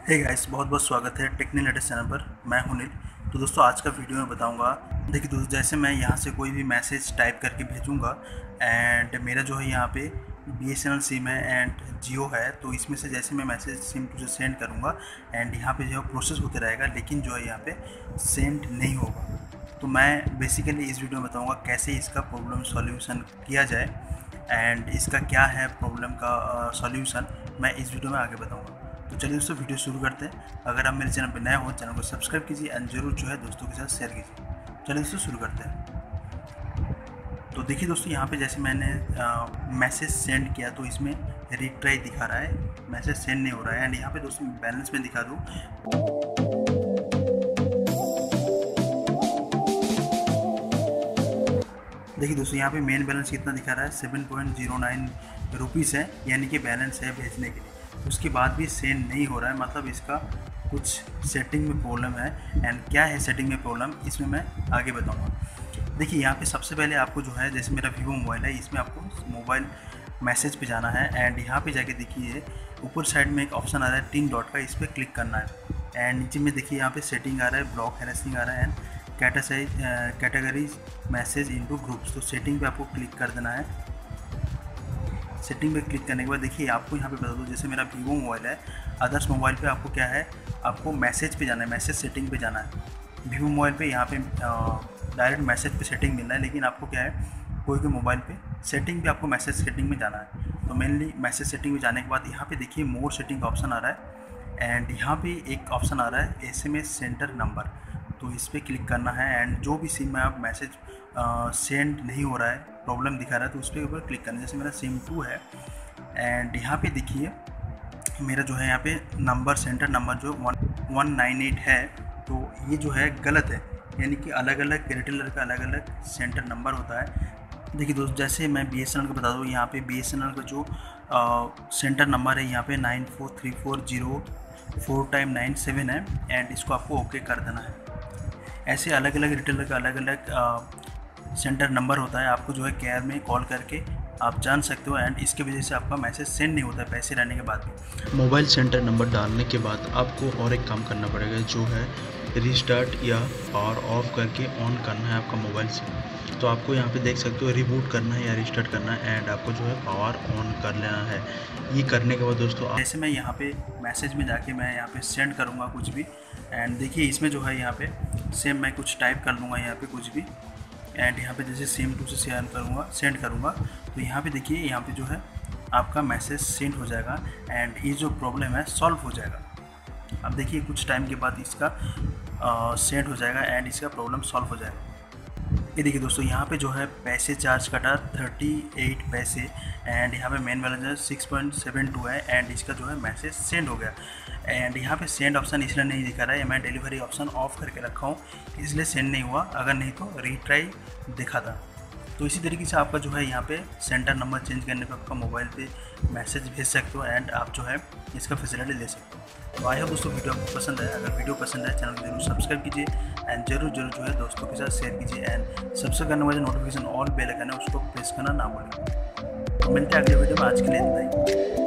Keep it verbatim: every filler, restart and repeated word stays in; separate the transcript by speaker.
Speaker 1: Hey guys, बहुत बहुत स्वागत है टेक्निकल लेटेस्ट चैनल पर। मैं हूं नील। तो दोस्तों, आज का वीडियो में बताऊंगा। देखिए दोस्तों, जैसे मैं यहां से कोई भी मैसेज टाइप करके भेजूंगा एंड मेरा जो है यहां पे B S N L SIM है एंड जियो है, तो इसमें से जैसे मैं मैसेज सिम टू सेंड करूंगा एंड यहाँ पे जो है प्रोसेस होते रहेगा, लेकिन जो है यहाँ पे सेंड नहीं होगा। तो मैं बेसिकली इस वीडियो में बताऊँगा कैसे इसका प्रॉब्लम सॉल्यूशन किया जाए एंड इसका क्या है प्रॉब्लम का सॉल्यूशन, मैं इस वीडियो में आगे बताऊँगा। तो चलिए दोस्तों, वीडियो शुरू करते हैं। अगर आप मेरे चैनल पर नए हो, चैनल को सब्सक्राइब कीजिए एंड जरूर जो है दोस्तों के साथ शेयर कीजिए। चलिए दोस्तों, शुरू करते हैं। तो देखिए दोस्तों, यहाँ पे जैसे मैंने मैसेज सेंड किया तो इसमें रिट्राई दिखा रहा है, मैसेज सेंड नहीं हो रहा है। एंड यहाँ पे दोस्तों बैलेंस में दिखा दूँ, देखिए दोस्तों यहाँ पे मेन बैलेंस कितना दिखा रहा है, seven point zero nine rupees है, यानी कि बैलेंस है भेजने के लिए। उसके बाद भी सेंड नहीं हो रहा है, मतलब इसका कुछ सेटिंग में प्रॉब्लम है। एंड क्या है सेटिंग में प्रॉब्लम, इसमें मैं आगे बताऊंगा। देखिए यहाँ पे सबसे पहले आपको जो है, जैसे मेरा वीवो मोबाइल है, इसमें आपको मोबाइल मैसेज पे जाना है एंड यहाँ पे जाके देखिए ऊपर साइड में एक ऑप्शन आ रहा है तीन डॉट का, इस पर क्लिक करना है। एंड नीचे में देखिए यहाँ पे सेटिंग आ रहा है, ब्लॉक हैरेसिंग आ रहा है and categorise categories message into groups. तो सेटिंग पे आपको क्लिक कर देना है। सेटिंग पे क्लिक करने के बाद देखिए आपको यहाँ पे बता दो, जैसे मेरा वीवो मोबाइल है, अदर्स मोबाइल पे आपको क्या है, आपको मैसेज पे जाना है, मैसेज सेटिंग पे जाना है। वीवो मोबाइल पे यहाँ पे डायरेक्ट मैसेज पे सेटिंग मिलना है, लेकिन आपको क्या है, कोई भी मोबाइल पे सेटिंग पे आपको मैसेज सेटिंग में जाना है। तो मेनली मैसेज सेटिंग में जाने के बाद यहाँ पे देखिए मोर सेटिंग का ऑप्शन आ रहा है एंड यहाँ पे एक ऑप्शन आ रहा है S M S centre number. तो इस पर क्लिक करना है एंड जो भी सिम में आप मैसेज सेंड नहीं हो रहा है, प्रॉब्लम दिखा रहा है, तो उस पर ऊपर क्लिक करना है। जैसे मेरा सिम टू है एंड यहाँ पे देखिए मेरा जो है यहाँ पे नंबर सेंटर नंबर जो वन वन नाइन एट है, तो ये जो है गलत है, यानी कि अलग अलग रिटेलर का अलग अलग सेंटर नंबर होता है। देखिए दोस्त, जैसे मैं बी एस एन एल को बता दूँ, यहाँ पे बी एस एन एल का जो आ, सेंटर नंबर है यहाँ पे nine four three four zero four time nine seven है एंड इसको आपको ओके कर देना है। ऐसे अलग अलग रिटेलर का अलग अलग सेंटर नंबर होता है, आपको जो है केयर में कॉल करके आप जान सकते हो एंड इसके वजह से आपका मैसेज सेंड नहीं होता है पैसे रहने के बाद भी।
Speaker 2: मोबाइल सेंटर नंबर डालने के बाद आपको और एक काम करना पड़ेगा, जो है रीस्टार्ट या पावर ऑफ करके ऑन करना है आपका मोबाइल से। तो आपको यहाँ पे देख सकते हो रिबूट करना है या रिस्टार्ट करना है एंड आपको जो है पावर ऑन कर लेना है। ये करने के बाद दोस्तों,
Speaker 1: जैसे मैं यहाँ पे मैसेज में जाके मैं यहाँ पे सेंड करूँगा कुछ भी एंड देखिए इसमें जो है यहाँ पे सेम मैं कुछ टाइप कर लूँगा यहाँ पे कुछ भी एंड यहाँ पे जैसे सेम टू से सेंड करूँगा सेंड करूँगा तो यहाँ पे देखिए यहाँ पे जो है आपका मैसेज सेंड हो जाएगा एंड ये जो प्रॉब्लम है सॉल्व हो जाएगा। अब देखिए कुछ टाइम के बाद इसका सेंड हो जाएगा एंड इसका प्रॉब्लम सॉल्व हो जाएगा। ये देखिए दोस्तों, यहाँ पे जो है पैसे चार्ज कटा थर्टी एट पैसे एंड यहाँ पे मेन बैलेंस है सिक्स पॉइंट सेवन टू है एंड इसका जो है मैसेज सेंड हो गया। एंड यहाँ पे सेंड ऑप्शन इसलिए नहीं दिखा रहा है, मैं डिलीवरी ऑप्शन ऑफ करके रखा हूँ, इसलिए सेंड नहीं हुआ, अगर नहीं तो रीट्राई दिखा था। तो इसी तरीके से आपका जो है यहाँ पे सेंटर नंबर चेंज करने पर आपका मोबाइल पे मैसेज भेज सकते हो एंड आप जो है इसका फैसिलिटी ले सकते हो। तो आई होप दोस्तों वीडियो आपको पसंद है। अगर वीडियो पसंद है, चैनल को जरूर सब्सक्राइब कीजिए एंड जरूर जरूर जो है दोस्तों के साथ शेयर कीजिए एंड सब्सक्राइब करने वाले नोटिफिकेशन ऑल बेल आइकन है उसको प्रेस करना ना भूलें। तो मिलते हैं अगले वीडियो में, आज के लिए इतना ही।